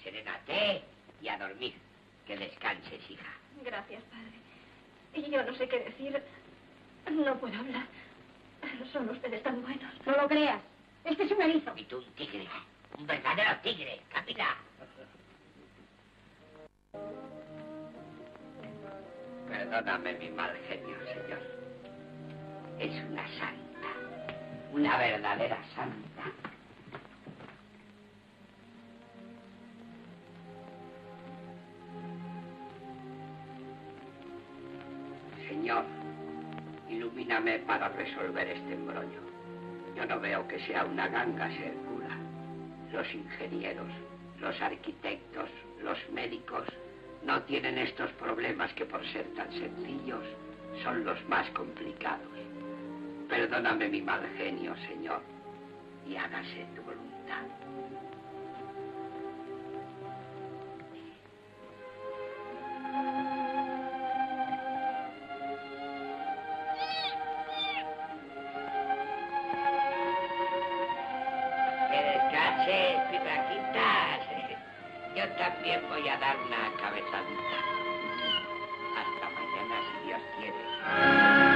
Serénate y a dormir. Que descanses, hija. Gracias, padre. Y yo no sé qué decir. No puedo hablar. Son ustedes tan buenos. No lo creas. Este es un erizo. Y tú un tigre. Un verdadero tigre. Camila. Perdóname mi mal genio, señor. Es una santa. Una verdadera santa. Señor, ilumíname para resolver este embrollo. Yo no veo que sea una ganga ser cura. Los ingenieros, los arquitectos, los médicos no tienen estos problemas que por ser tan sencillos son los más complicados. Perdóname mi mal genio, Señor, y hágase tu voluntad. Que descanses, pibraquitas. Yo también voy a dar una cabezadita. Hasta mañana, si Dios quiere.